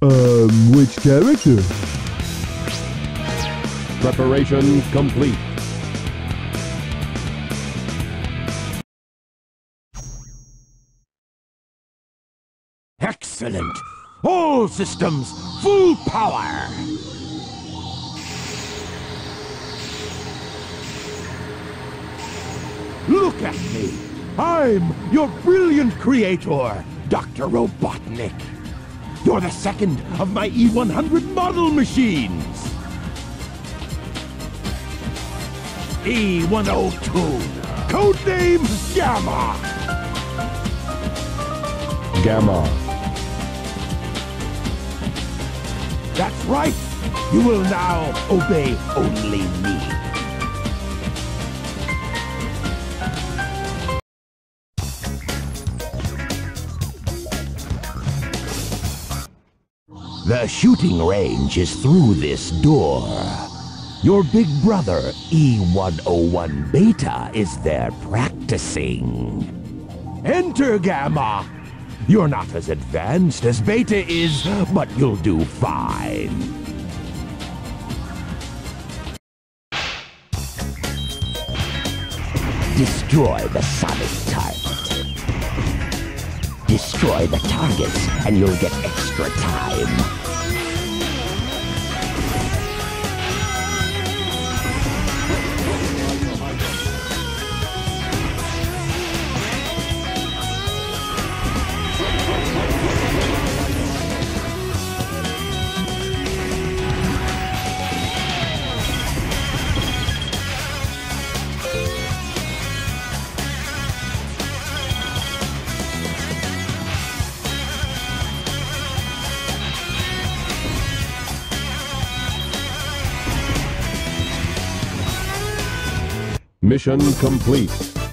Which character? Preparation complete. Excellent! All systems, full power! Look at me! I'm your brilliant creator, Dr. Robotnik. You're the second of my E-100 model machines. E-102, codename Gamma. Gamma. That's right. You will now obey only me. The shooting range is through this door. Your big brother, E-101 Beta, is there practicing. Enter, Gamma! You're not as advanced as Beta is, but you'll do fine. Destroy the sonic target. Destroy the targets, and you'll get extra time. Mission complete.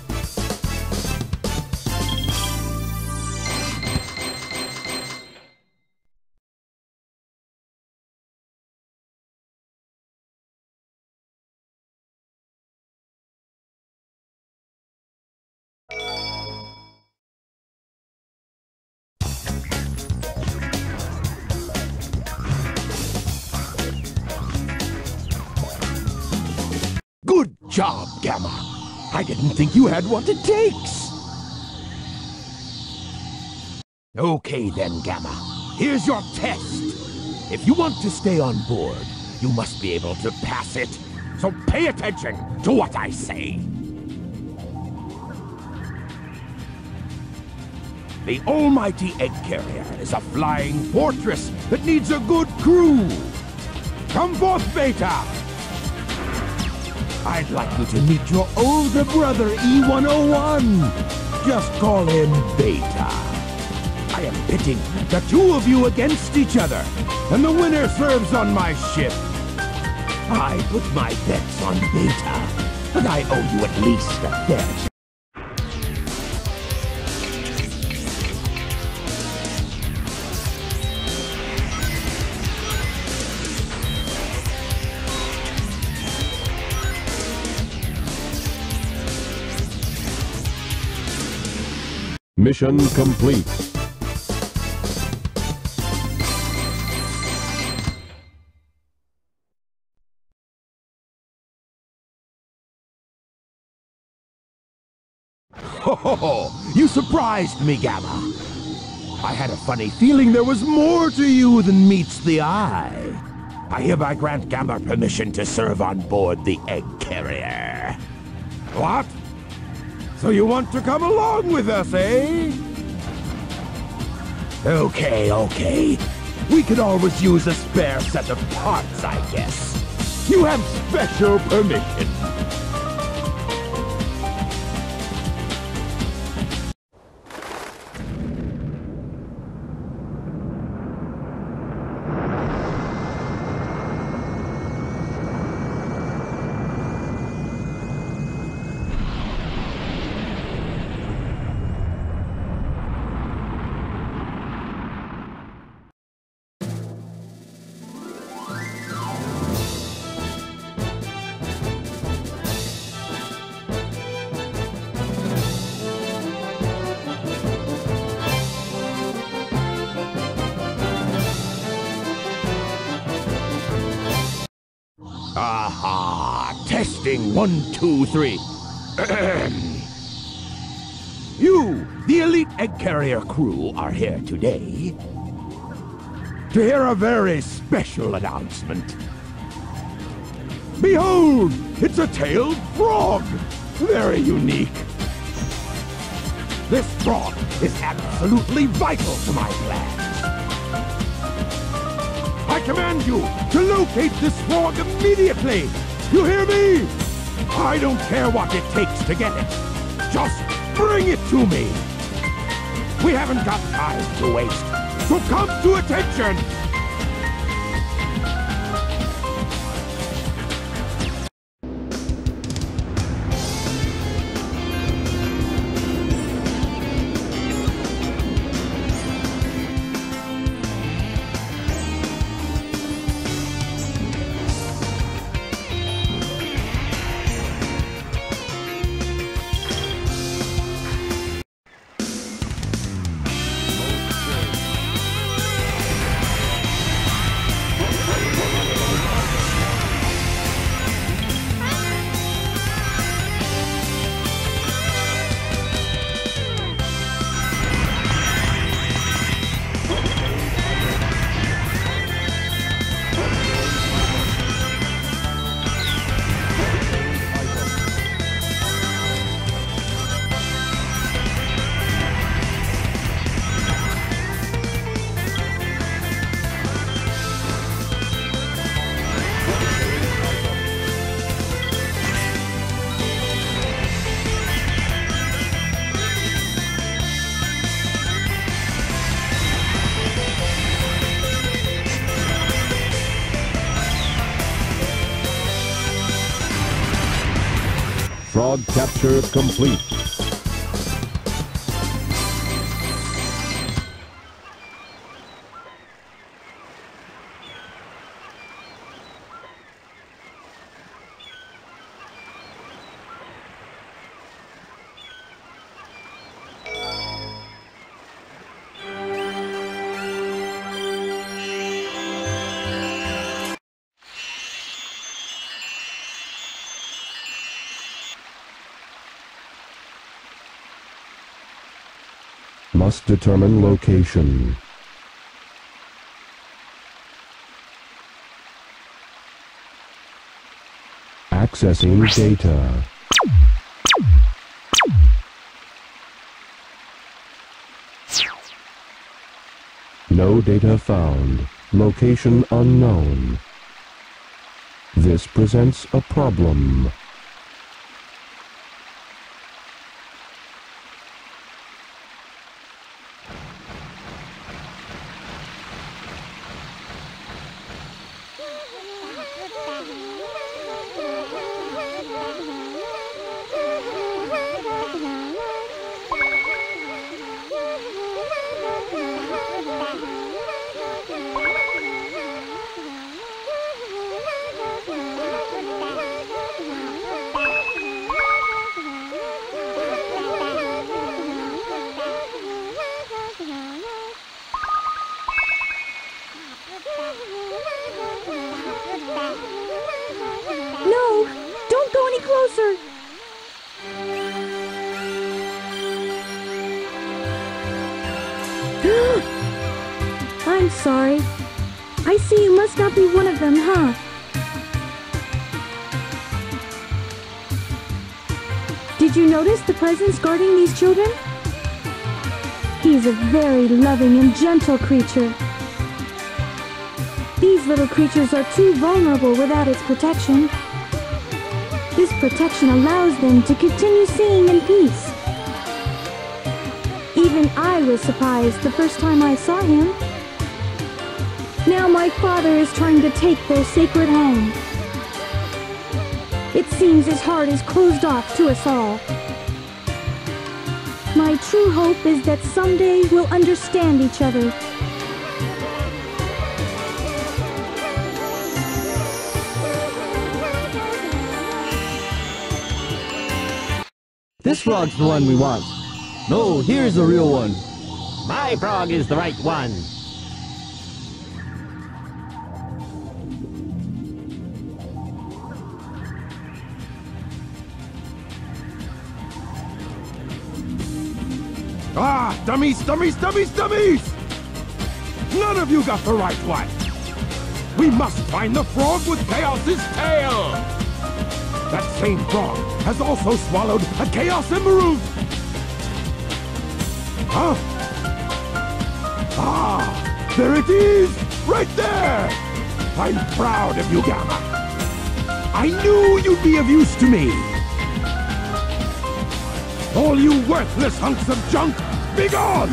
Good job, Gamma. I didn't think you had what it takes. Okay then, Gamma. Here's your test. If you want to stay on board, you must be able to pass it. So pay attention to what I say. The almighty egg carrier is a flying fortress that needs a good crew. Come forth, Beta. I'd like you to meet your older brother, E-101. Just call him Beta. I am pitting the two of you against each other, and the winner serves on my ship. I put my bets on Beta, but I owe you at least a fair share. Mission complete. Ho ho ho! You surprised me, Gamma. I had a funny feeling there was more to you than meets the eye. I hereby grant Gamma permission to serve on board the egg carrier. What? So you want to come along with us, eh? Okay. We could always use a spare set of parts, I guess. You have special permission. Aha! Testing 1, 2, 3. You, the elite egg carrier crew, are here today to hear a very special announcement. Behold! It's a tailed frog! Very unique. This frog is absolutely vital to my plan. I command you to locate this frog immediately! You hear me? I don't care what it takes to get it. Just bring it to me! We haven't got time to waste, so come to attention! Frog capture complete. Must determine location. Accessing data. No data found. Location unknown. This presents a problem. No! Don't go any closer! I'm sorry. I see you must not be one of them, huh? Did you notice the presence guarding these children? He's a very loving and gentle creature. These little creatures are too vulnerable without its protection. This protection allows them to continue seeing in peace. Even I was surprised the first time I saw him. Now my father is trying to take their sacred home. It seems his heart is closed off to us all. My true hope is that someday we'll understand each other. This frog's the one we want. No, here's the real one. My frog is the right one. Ah, dummies, dummies, dummies, dummies! None of you got the right one! We must find the frog with Chaos's tail! That same frog has also swallowed a Chaos Emerald! Huh? Ah, there it is! Right there! I'm proud of you, Gamma! I knew you'd be of use to me! All you worthless hunks of junk, be gone!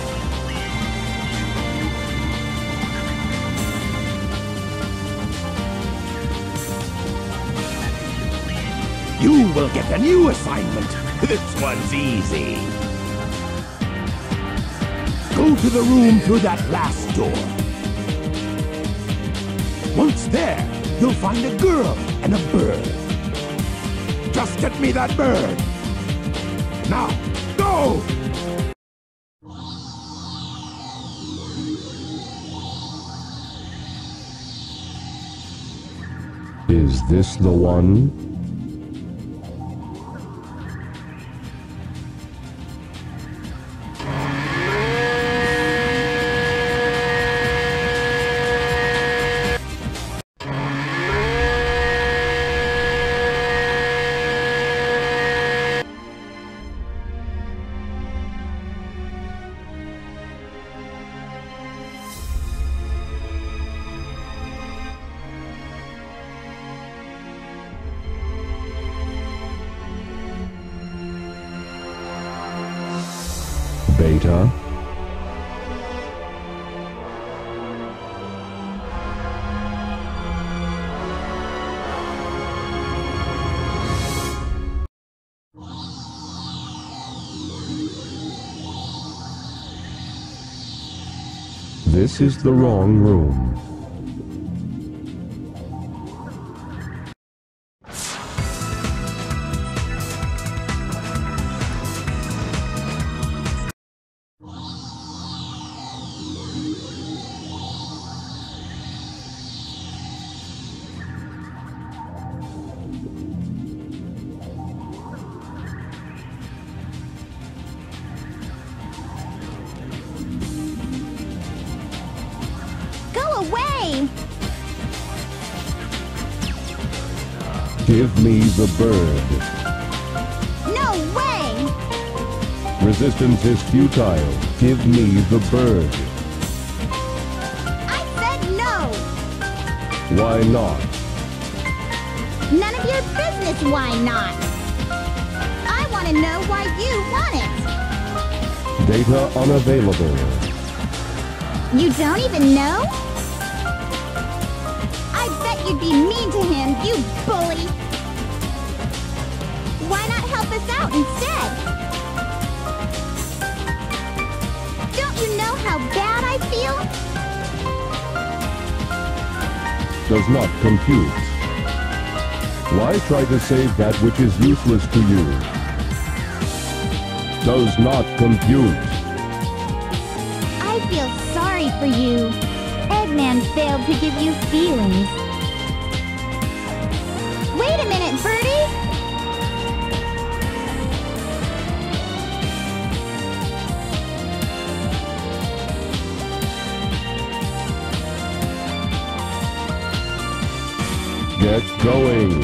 You will get a new assignment. This one's easy. Go to the room through that last door. Once there, you'll find a girl and a bird. Just get me that bird. Now, go! Is this the one? Beta? This is the wrong room. Away! Give me the bird. No way! Resistance is futile. Give me the bird. I said no! Why not? None of your business why not! I want to know why you want it! Data unavailable. You don't even know? I bet you'd be mean to him, you bully! Why not help us out instead? Don't you know how bad I feel? Does not compute. Why try to save that which is useless to you? Does not compute. I feel sorry for you. Eggman failed to give you feelings. Wait a minute, Birdie! Get going.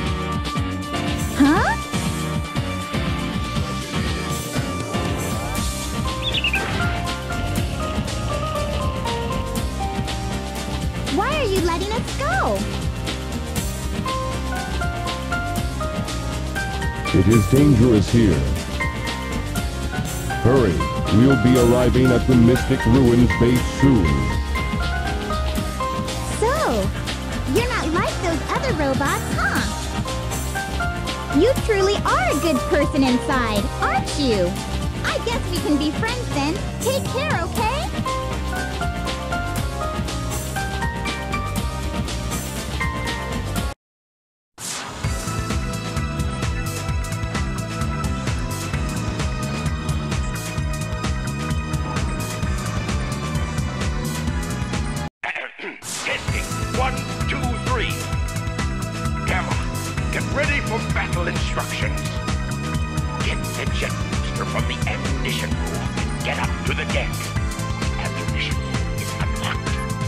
Huh? Why are you letting us go? It is dangerous here. Hurry, we'll be arriving at the Mystic Ruins base soon. So, you're not like those other robots, huh? You truly are a good person inside, aren't you? I guess we can be friends then. Take care, okay? Testing. 1, 2, 3. Gamma, get ready for battle instructions. Get the jet booster from the ammunition room. Get up to the deck. Ammunition is unlocked.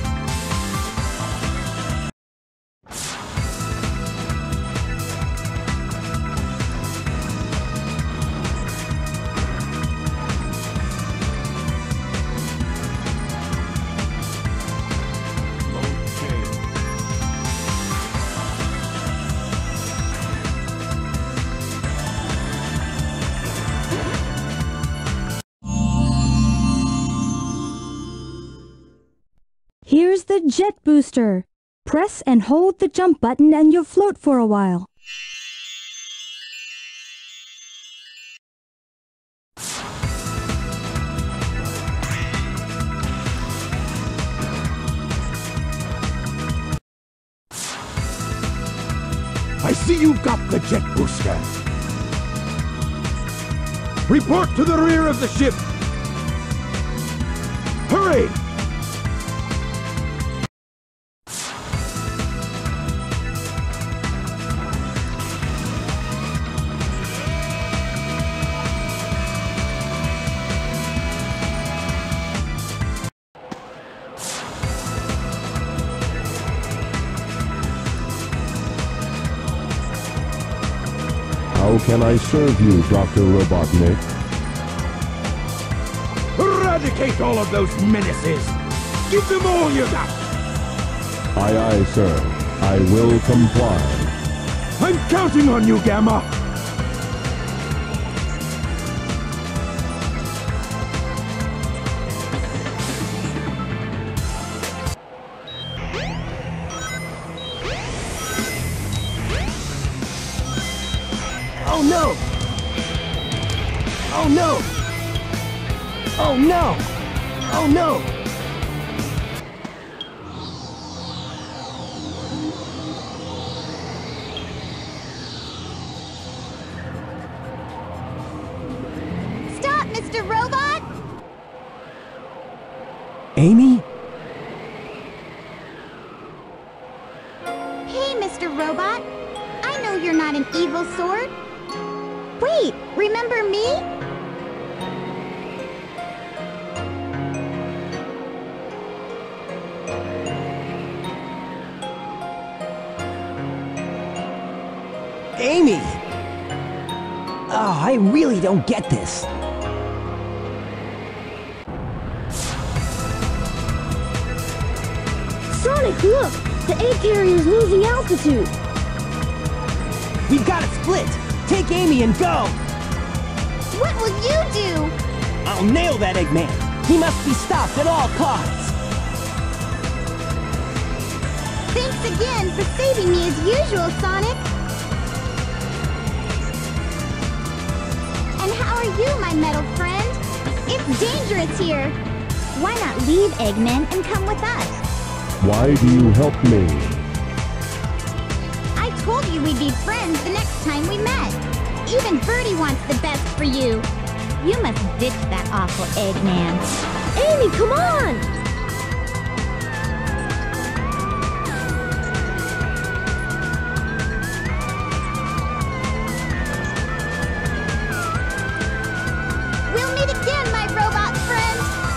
Here's the jet booster. Press and hold the jump button and you'll float for a while. I see you've got the jet booster. Report to the rear of the ship. Hurry! How can I serve you, Dr. Robotnik? Eradicate all of those menaces! Give them all you got! Aye, aye, sir. I will comply. I'm counting on you, Gamma! Oh no! Oh no! Oh no! Oh no! Stop, Mr. Robot! Amy? Hey, Mr. Robot. I know you're not an evil sword. Wait, remember me? Amy! Oh, I really don't get this. Sonic, look! The egg carrier's losing altitude. We've got to split! Take Amy and go! What will you do? I'll nail that Eggman! He must be stopped at all costs! Thanks again for saving me as usual, Sonic. And how are you, my metal friend? It's dangerous here. Why not leave Eggman and come with us? Why do you help me? I told you we'd be friends the next time we met. Even Birdie wants the best for you. You must ditch that awful Eggman. Amy, come on! We'll meet again, my robot friend.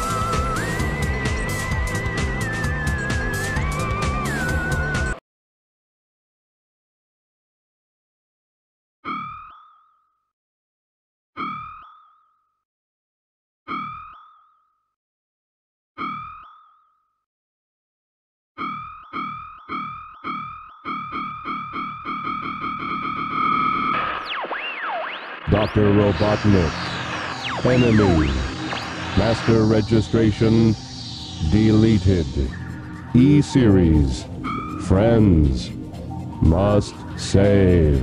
Dr. Robotnik. Enemy. Master registration deleted. E-Series. Friends. Must save.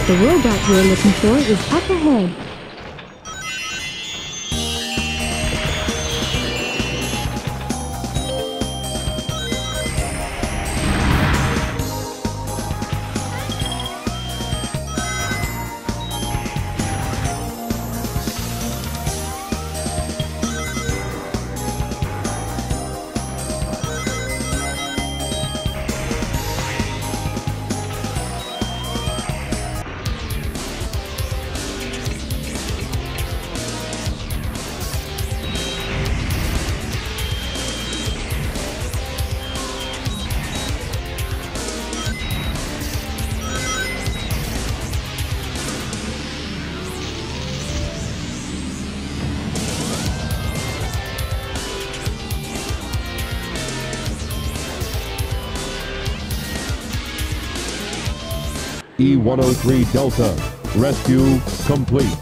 The robot you're looking for is up ahead. E-103 Delta. Rescue complete.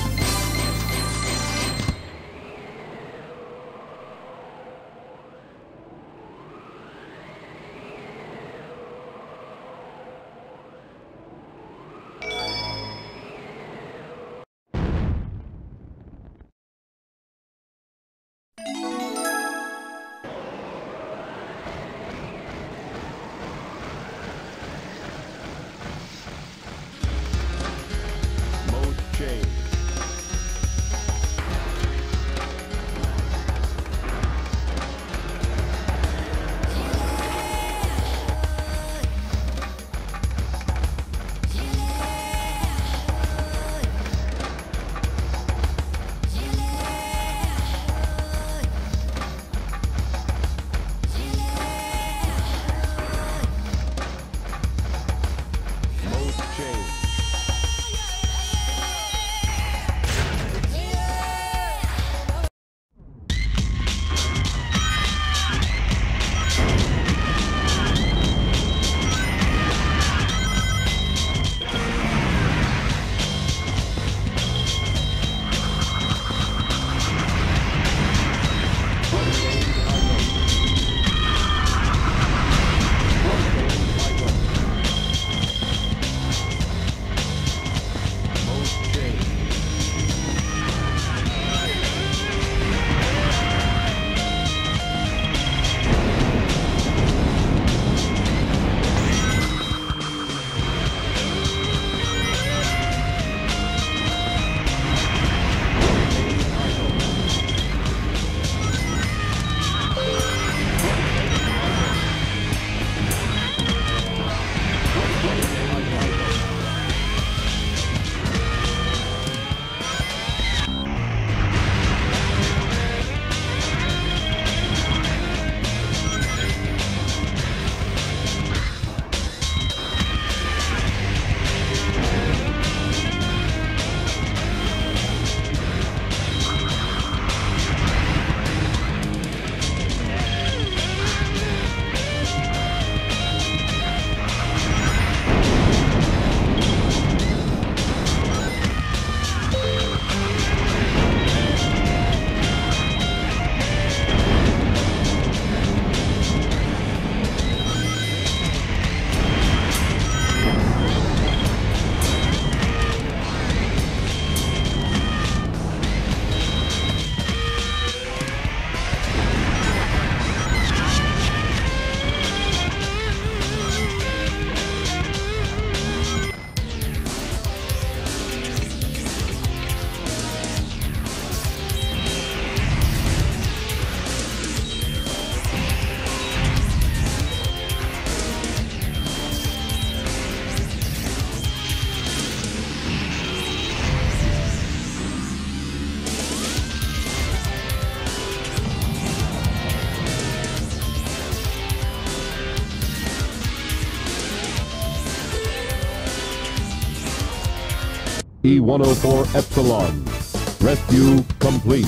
E-104 Epsilon. Rescue complete.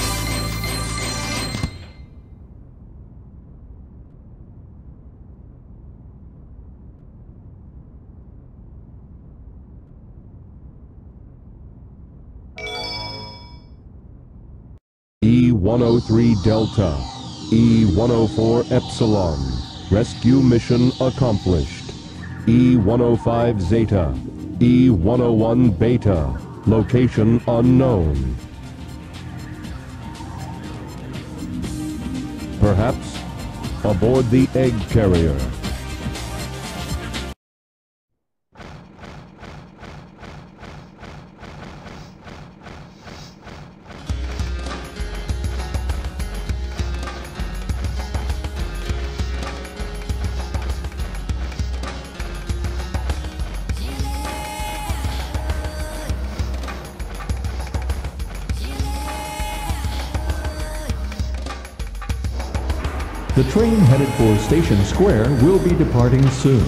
E-103 Delta. E-104 Epsilon. Rescue mission accomplished. E-105 Zeta. E-101 Beta, location unknown. Perhaps aboard the egg carrier. The train headed for Station Square will be departing soon.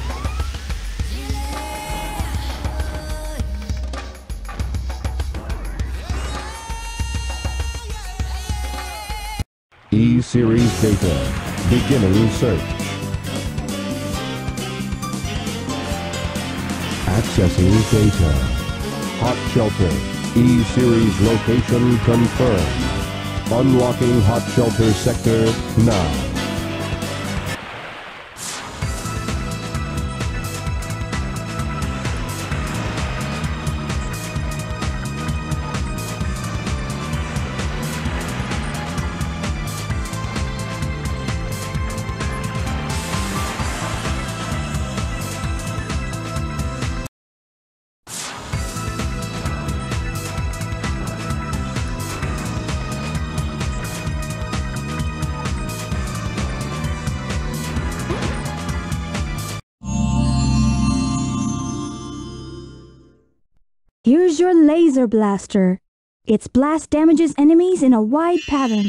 E-Series Beta, beginning search. Accessing data. Hot shelter. E-Series location confirmed. Unlocking hot shelter sector now. Here's your laser blaster. Its blast damages enemies in a wide pattern.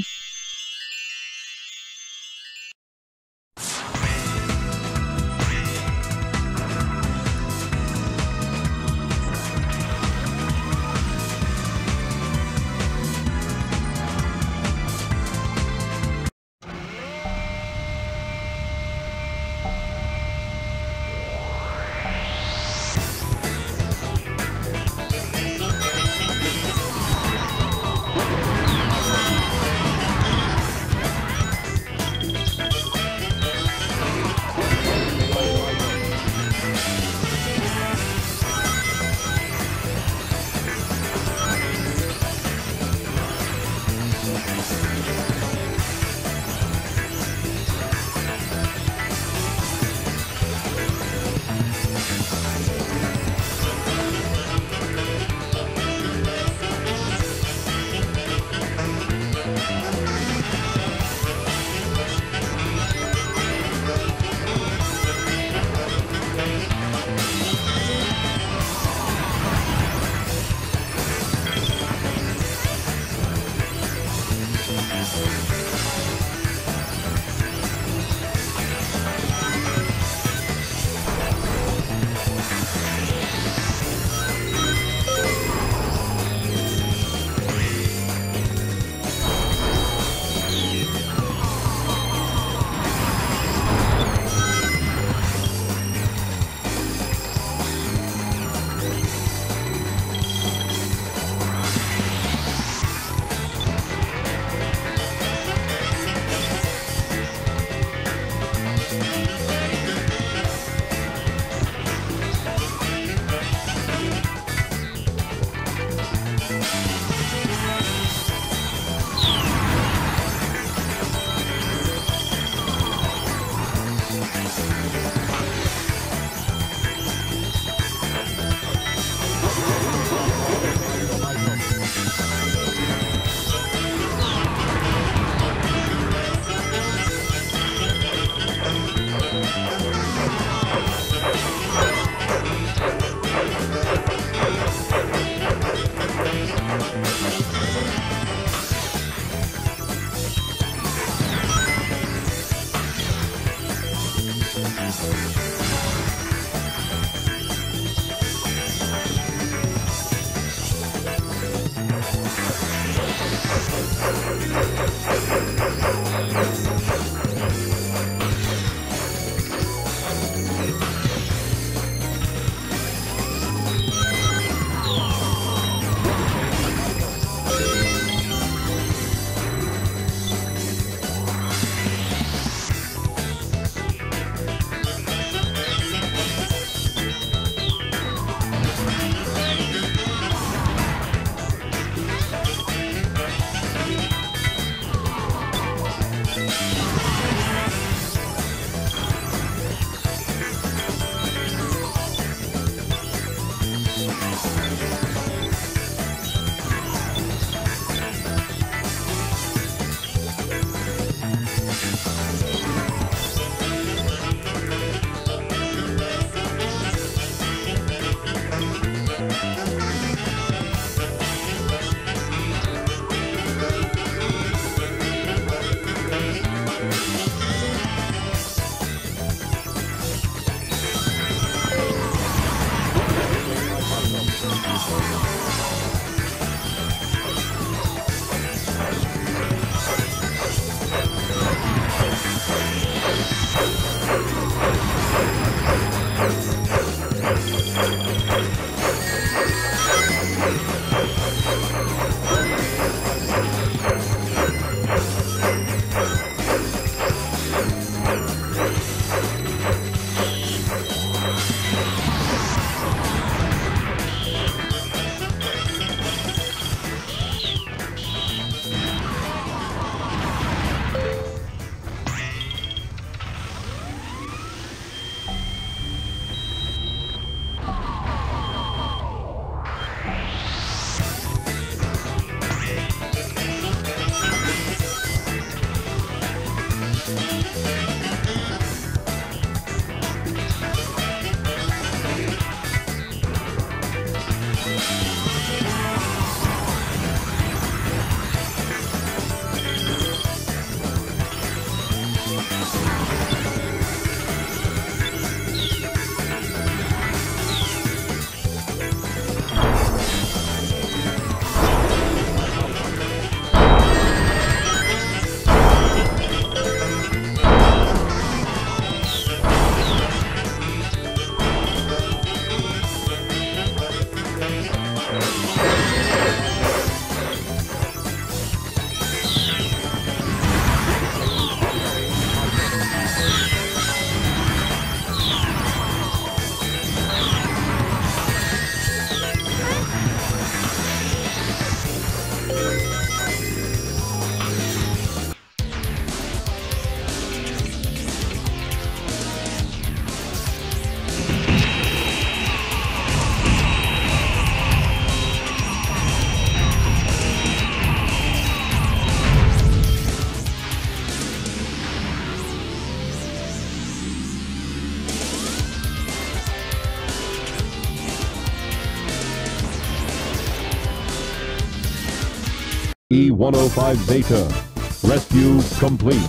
E-105 Zeta. Rescue complete.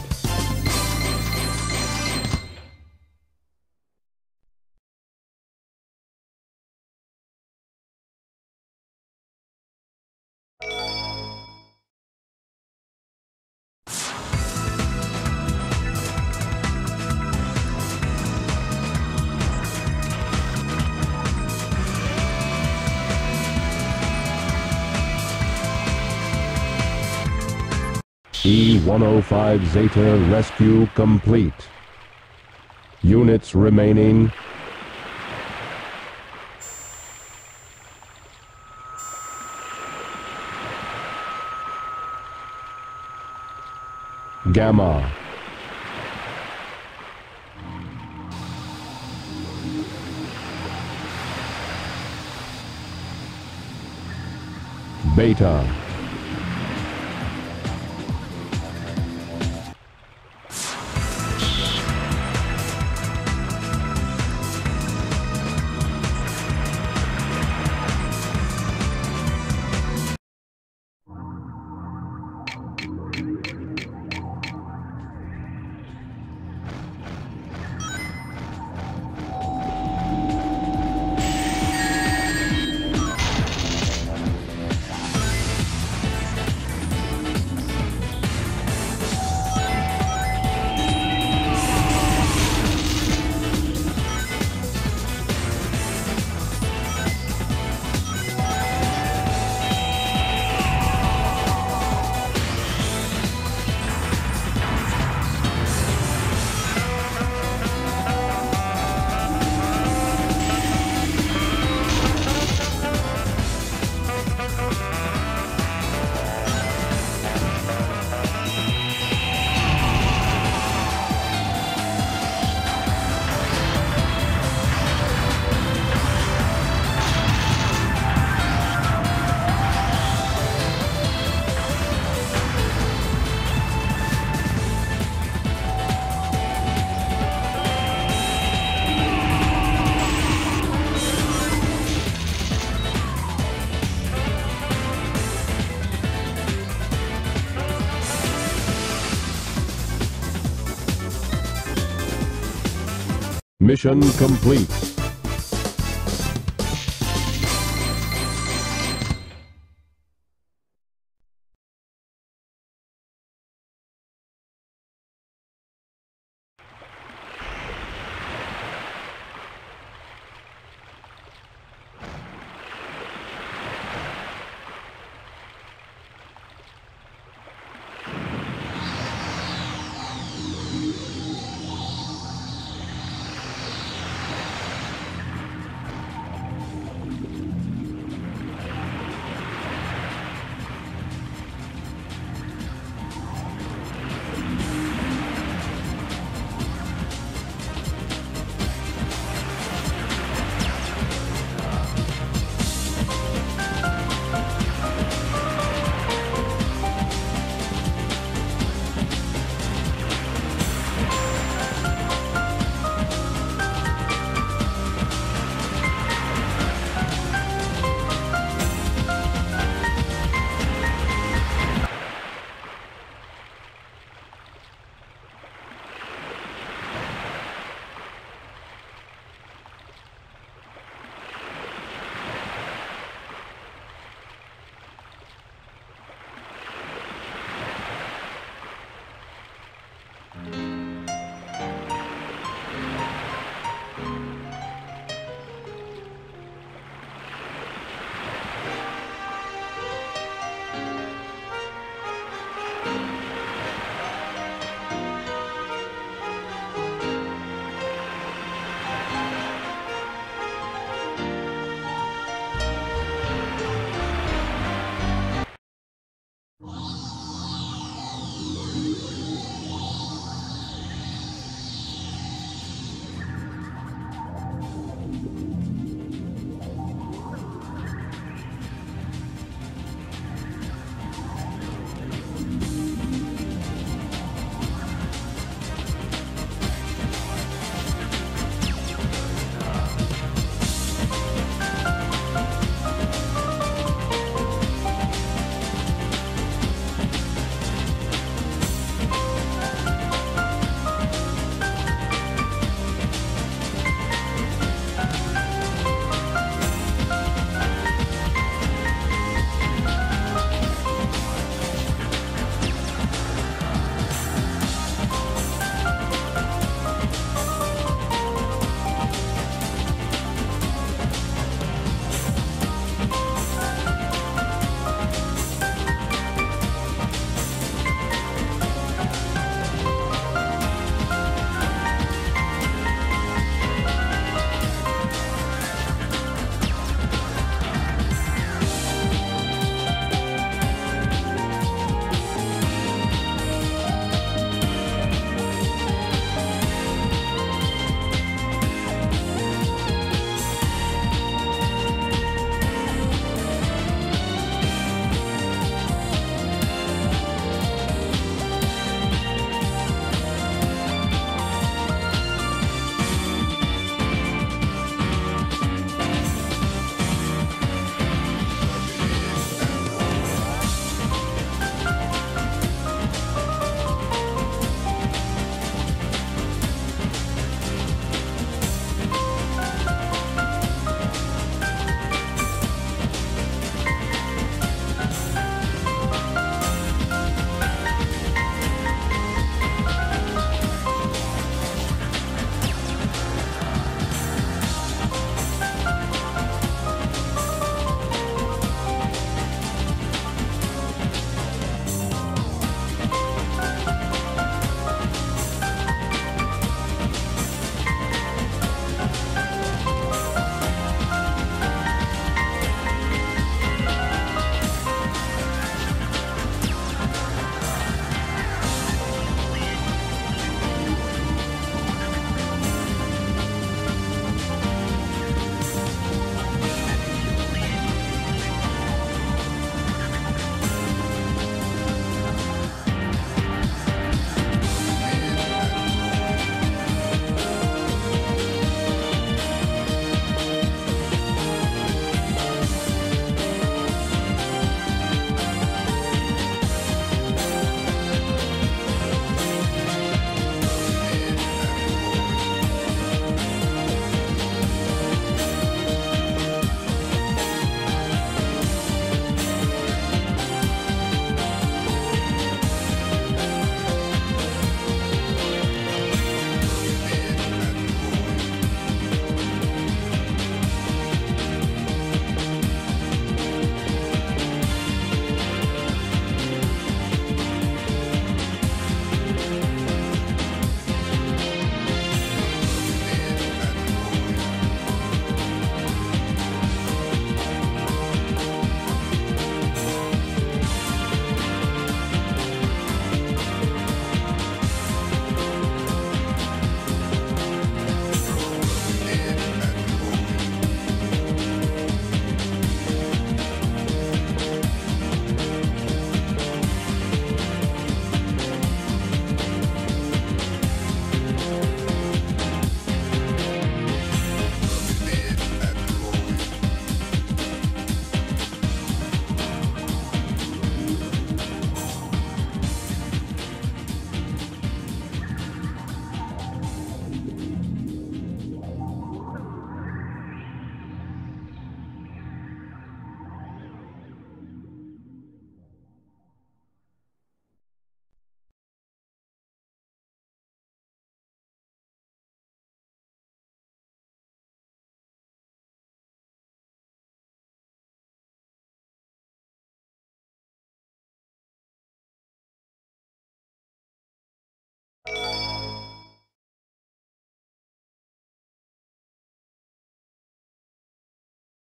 E-105 Zeta rescue complete. Units remaining. Gamma. Beta. Mission complete.